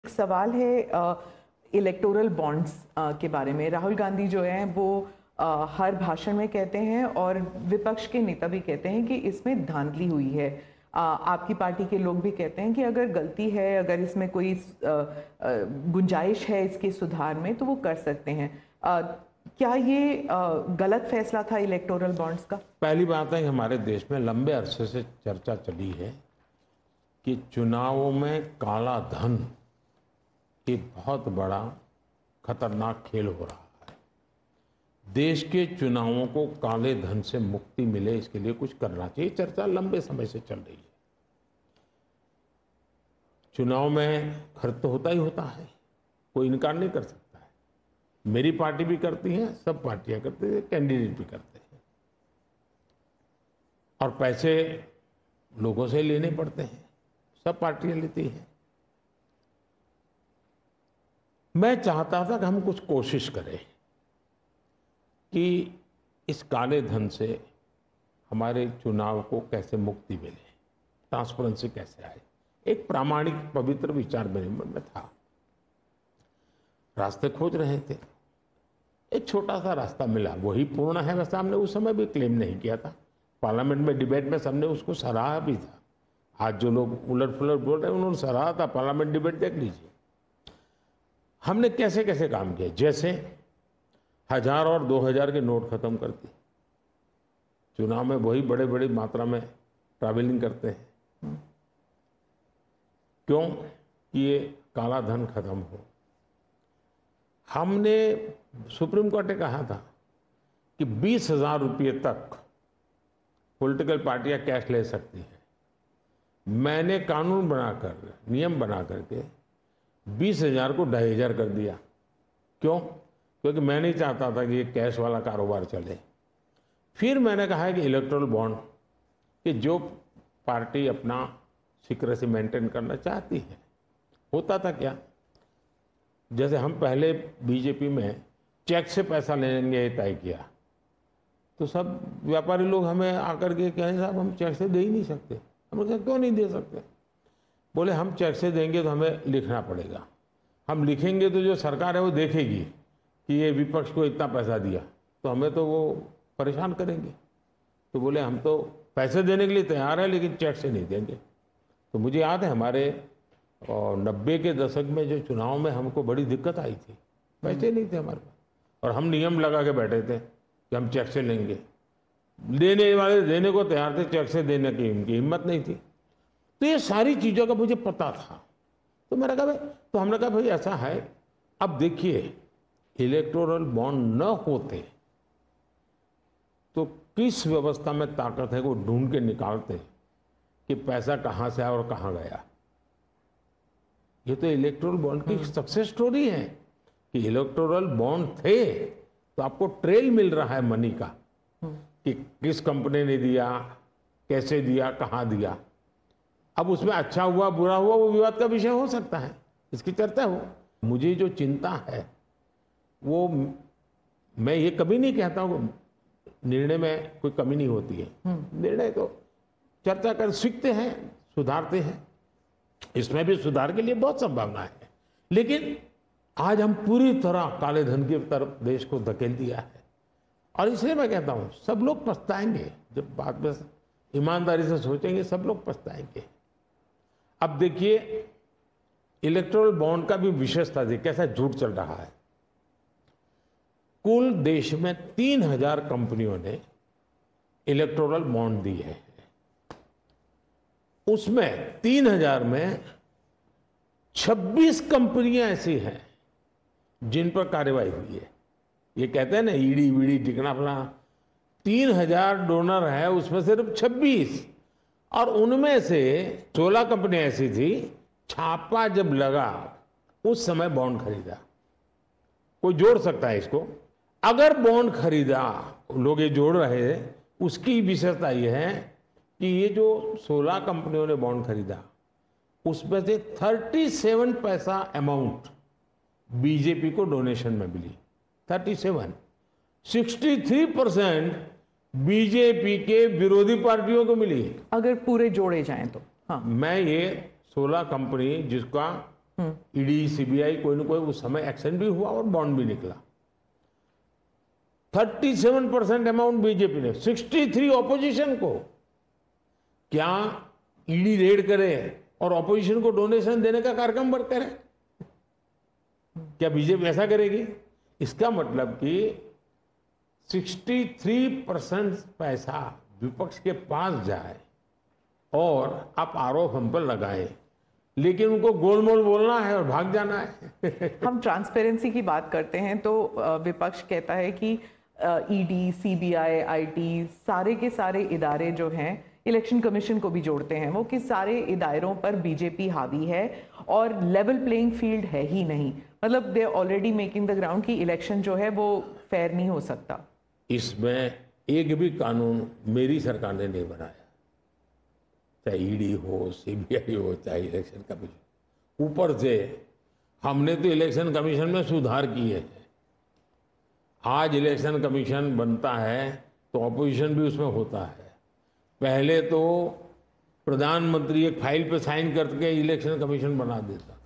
सवाल है electoral bonds के बारे में। राहुल गांधी जो हैं वो हर भाषण में कहते हैं और विपक्ष के नेता भी कहते हैं कि इसमें धांधली हुई है। आपकी पार्टी के लोग भी कहते हैं कि अगर गलती है, अगर इसमें कोई गुंजाइश है इसके सुधार में तो वो कर सकते हैं। क्या ये गलत फैसला था इलेक्टोरल बॉन्ड्स का? पहली बात है कि हमारे देश में लंबे अरसे से चर्चा चली है कि चुनावों में काला धन एक बहुत बड़ा खतरनाक खेल हो रहा है। देश के चुनावों को काले धन से मुक्ति मिले, इसके लिए कुछ करना चाहिए। चर्चा लंबे समय से चल रही है। चुनाव में खर्च तो होता ही होता है, कोई इनकार नहीं कर सकता है। मेरी पार्टी भी करती है, सब पार्टियां करती है, कैंडिडेट भी करते हैं, और पैसे लोगों से लेने पड़ते हैं, सब पार्टियां लेती हैं। मैं चाहता था कि हम कुछ कोशिश करें कि इस काले धन से हमारे चुनाव को कैसे मुक्ति मिले, ट्रांसपेरेंसी कैसे आए। एक प्रामाणिक पवित्र विचार मेरे मन में था। रास्ते खोज रहे थे, एक छोटा सा रास्ता मिला, वही पूर्ण है। वैसे हमने उस समय भी क्लेम नहीं किया था, पार्लियामेंट में डिबेट में सबने उसको सराहा भी था। आज जो लोग उलट पुलट बोल रहे हैं उन्होंने सराहा था, पार्लियामेंट डिबेट देख लीजिए। हमने कैसे कैसे काम किया, जैसे 1000 और 2000 के नोट खत्म कर दिए। चुनाव में वही बड़े बड़ी मात्रा में ट्रैवलिंग करते हैं, क्यों कि ये काला धन खत्म हो। हमने सुप्रीम कोर्ट ने कहा था कि 20,000 रुपये तक पॉलिटिकल पार्टियां कैश ले सकती हैं। मैंने कानून बनाकर, नियम बना करके 20,000 को 2,500 कर दिया। क्यों? क्योंकि मैं नहीं चाहता था कि ये कैश वाला कारोबार चले। फिर मैंने कहा है कि इलेक्टोरल बॉन्ड, कि जो पार्टी अपना सीक्रेसी मेंटेन करना चाहती है। होता था क्या, जैसे हम पहले बीजेपी में चेक से पैसा लेंगे तय किया, तो सब व्यापारी लोग हमें आकर के कहें साहब हम चेक से दे ही नहीं सकते। हमने कहा क्यों नहीं दे सकते? बोले हम चेक से देंगे तो हमें लिखना पड़ेगा, हम लिखेंगे तो जो सरकार है वो देखेगी कि ये विपक्ष को इतना पैसा दिया, तो हमें तो वो परेशान करेंगे। तो बोले हम तो पैसे देने के लिए तैयार है लेकिन चेक से नहीं देंगे। तो मुझे याद है हमारे 90 के दशक में जो चुनाव में हमको बड़ी दिक्कत आई थी, पैसे नहीं थे हमारे पास, और हम नियम लगा के बैठे थे कि हम चेक से लेंगे। देने वाले देने को तैयार थे, चेक से देने की उनकी हिम्मत नहीं थी। तो ये सारी चीज़ों का मुझे पता था। तो मैंने कहा भाई, तो हमने कहा भाई ऐसा है, अब देखिए इलेक्टोरल बॉन्ड न होते तो किस व्यवस्था में ताकत है वो ढूंढ के निकालते कि पैसा कहाँ से आया और कहाँ गया। ये तो इलेक्टोरल बॉन्ड की सक्सेस स्टोरी है कि इलेक्टोरल बॉन्ड थे तो आपको ट्रेल मिल रहा है मनी का, कि किस कंपनी ने दिया, कैसे दिया, कहाँ दिया। अब उसमें अच्छा हुआ बुरा हुआ वो विवाद का विषय हो सकता है, इसकी चर्चा हो। मुझे जो चिंता है वो, मैं ये कभी नहीं कहता हूँ निर्णय में कोई कमी नहीं होती है। निर्णय तो चर्चा कर सीखते हैं, सुधारते हैं, इसमें भी सुधार के लिए बहुत संभावना है। लेकिन आज हम पूरी तरह काले धन की तरफ देश को धकेल दिया है, और इसलिए मैं कहता हूँ सब लोग पछताएंगे। जब बाद में ईमानदारी से सोचेंगे सब लोग पछताएंगे। अब देखिए इलेक्टोरल बॉन्ड का भी विशेषता थी, कैसा झूठ चल रहा है। कुल देश में 3000 कंपनियों ने इलेक्टोरल बॉन्ड दिए हैं। उसमें 3000 में 26 कंपनियां ऐसी हैं जिन पर कार्रवाई हुई है। ये कहते हैं ना ईडी वीडी टिकना फला, 3000 डोनर है, उसमें सिर्फ 26, और उनमें से 16 कंपनियां ऐसी थी छापा जब लगा उस समय बॉन्ड खरीदा। कोई जोड़ सकता है इसको? अगर बॉन्ड खरीदा, लोग ये जोड़ रहे हैं, उसकी विशेषता यह है कि ये जो 16 कंपनियों ने बॉन्ड खरीदा उसमें से 37 पैसा अमाउंट बीजेपी को डोनेशन में मिली। 37, 63% बीजेपी के विरोधी पार्टियों को मिली। अगर पूरे जोड़े जाएं तो। हाँ, मैं ये 16 कंपनी जिसका ईडी सीबीआई कोई ना कोई उस समय एक्शन भी हुआ और बॉन्ड भी निकला। 37% अमाउंट बीजेपी ने, 63 ऑपोजिशन को। क्या ईडी रेड करे और ऑपोजिशन को डोनेशन देने का कार्यक्रम करे? क्या बीजेपी ऐसा करेगी? इसका मतलब कि 63% पैसा विपक्ष के पास जाए और आप आरोप हम पर लगाएं, लेकिन उनको गोलमोल बोलना है और भाग जाना है। हम ट्रांसपेरेंसी की बात करते हैं तो विपक्ष कहता है कि ईडी, सीबीआई, आईटी, सारे के सारे इदारे जो हैं, इलेक्शन कमीशन को भी जोड़ते हैं वो, कि सारे इदारों पर बीजेपी हावी है और लेवल प्लेइंग फील्ड है ही नहीं। मतलब they already making the ground कि इलेक्शन जो है वो फेयर नहीं हो सकता। इसमें एक भी कानून मेरी सरकार ने नहीं बनाया, चाहे ईडी हो, सीबीआई हो, चाहे इलेक्शन कमीशन। ऊपर से हमने तो इलेक्शन कमीशन में सुधार किए हैं। आज इलेक्शन कमीशन बनता है तो ऑपोजिशन भी उसमें होता है। पहले तो प्रधानमंत्री एक फाइल पे साइन करके इलेक्शन कमीशन बना देता था,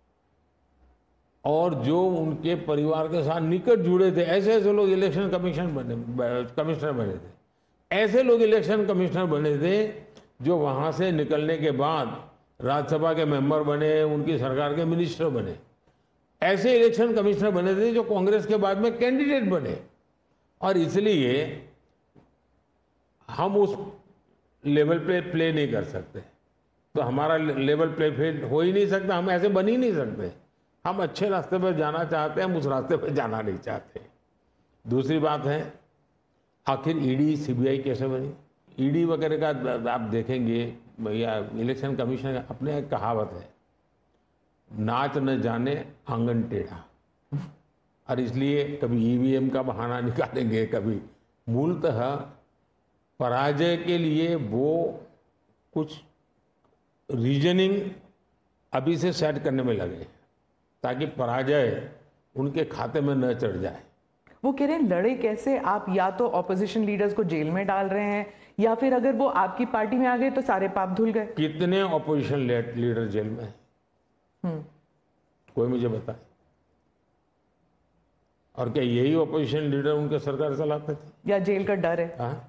और जो उनके परिवार के साथ निकट जुड़े थे ऐसे ऐसे लोग इलेक्शन कमिश्नर बने थे। ऐसे लोग इलेक्शन कमिश्नर बने थे जो वहां से निकलने के बाद राज्यसभा के मेंबर बने, उनकी सरकार के मिनिस्टर बने। ऐसे इलेक्शन कमिश्नर बने थे जो कांग्रेस के बाद में कैंडिडेट बने। और इसलिए हम उस लेवल पे प्ले नहीं कर सकते, तो हमारा लेवल प्ले फील्ड हो ही नहीं सकता, हम ऐसे बन ही नहीं सकते। हम अच्छे रास्ते पर जाना चाहते हैं, हम उस रास्ते पर जाना नहीं चाहते। दूसरी बात है, आखिर ईडी सीबीआई कैसे बनी? ईडी वगैरह का आप देखेंगे भैया, इलेक्शन कमीशन अपने एक कहावत है, नाच न जाने आंगन टेढ़ा। और इसलिए कभी ईवीएम का बहाना निकालेंगे, कभी मूलतः पराजय के लिए वो कुछ रीजनिंग अभी से सेट करने में लगे ताकि पराजय उनके खाते में न चढ़ जाए। वो कह रहे हैं लड़े कैसे आप? या तो ऑपोजिशन लीडर्स को जेल में डाल रहे हैं, या फिर अगर वो आपकी पार्टी में आ गए तो सारे पाप धुल गए। कितने ऑपोजिशन लीडर जेल में हैं? कोई मुझे बताए। और क्या यही ऑपोजिशन लीडर उनके सरकार चलाते थे? या जेल का डर है? हाँ,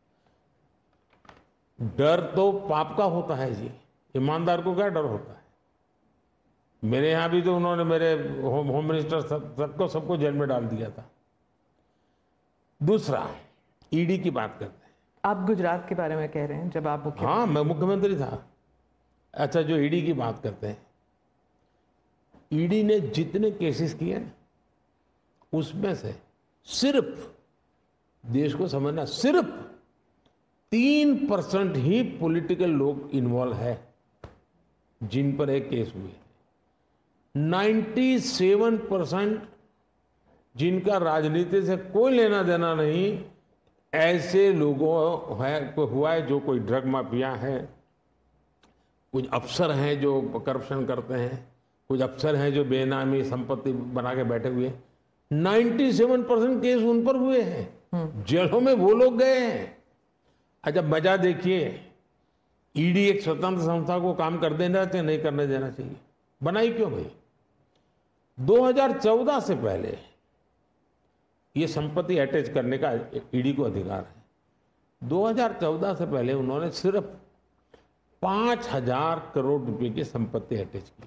डर तो पाप का होता है जी, ईमानदार को क्या डर होता है? मेरे यहां भी तो उन्होंने मेरे होम मिनिस्टर सबको जेल में डाल दिया था। दूसरा, ईडी की बात करते हैं। आप गुजरात के बारे में कह रहे हैं जब आप मुख्यमंत्री? हाँ, मैं मुख्यमंत्री था। अच्छा, जो ईडी की बात करते हैं, ईडी ने जितने केसेस किए ना, उसमें से सिर्फ, देश को समझना, सिर्फ 3% ही पॉलिटिकल लोग इन्वॉल्व है जिन पर एक केस हुए। 97% जिनका राजनीति से कोई लेना देना नहीं, ऐसे लोगों को हुआ है जो कोई ड्रग माफिया है, कुछ अफसर हैं जो करप्शन करते हैं, कुछ अफसर हैं जो बेनामी संपत्ति बना के बैठे हुए हैं। 97% केस उन पर हुए हैं, जेलों में वो लोग गए हैं। अच्छा, मजा देखिए, ईडी एक स्वतंत्र संस्था को काम कर देना चाहिए, नहीं करने देना चाहिए? बनाई क्यों भाई? 2014 से पहले ये संपत्ति अटैच करने का ईडी को अधिकार है। 2014 से पहले उन्होंने सिर्फ 5,000 करोड़ रुपए की संपत्ति अटैच की।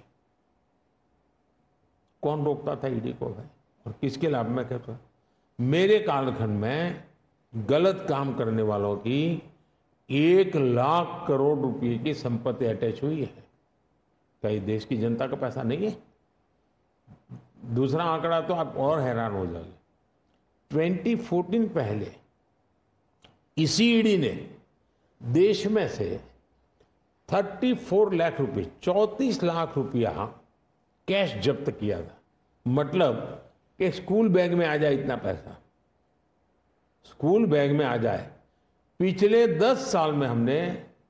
कौन रोकता था ईडी को भाई? और किसके लाभ में कहता? मेरे कालखंड में गलत काम करने वालों की 1 लाख करोड़ रुपए की संपत्ति अटैच हुई है। क्या ये देश की जनता का पैसा नहीं है? दूसरा आंकड़ा तो आप और हैरान हो जाओगे। 2014 पहले इसी ईडी ने देश में से 34 लाख रुपए, 34 लाख रुपया कैश जब्त किया था। मतलब कि स्कूल बैग में आ जाए इतना पैसा, स्कूल बैग में आ जाए। पिछले 10 साल में हमने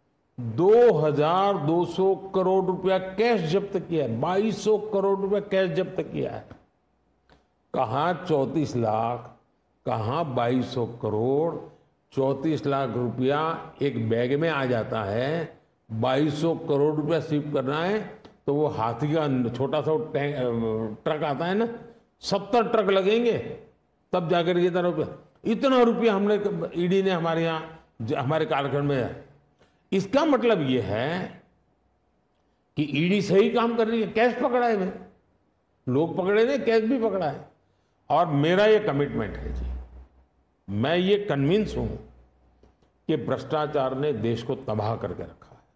2,200 करोड़ रुपया कैश जब्त किया है, 2,200 करोड़ रुपया कैश जब्त किया है। कहाँ 34 लाख, कहाँ 2,200 करोड़। 34 लाख रुपया एक बैग में आ जाता है, 2,200 करोड़ रुपया सीव करना है तो वो हाथी का छोटा सा ट्रक आता है ना, 70 ट्रक लगेंगे तब जाकर ये इतना रुपया हमने ईडी ने हमारे यहाँ हमारे कालखंड में। इसका मतलब ये है कि ईडी सही काम कर रही है। कैश पकड़ा है भाई, लोग पकड़े नहीं, कैश भी पकड़ा है। और मेरा ये कमिटमेंट है जी, मैं ये कन्विंस हूं कि भ्रष्टाचार ने देश को तबाह करके रखा है।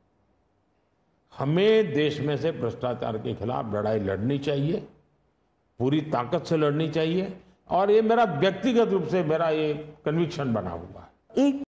हमें देश में से भ्रष्टाचार के खिलाफ लड़ाई लड़नी चाहिए, पूरी ताकत से लड़नी चाहिए। और ये मेरा व्यक्तिगत रूप से मेरा ये कन्विक्शन बना हुआ है। एक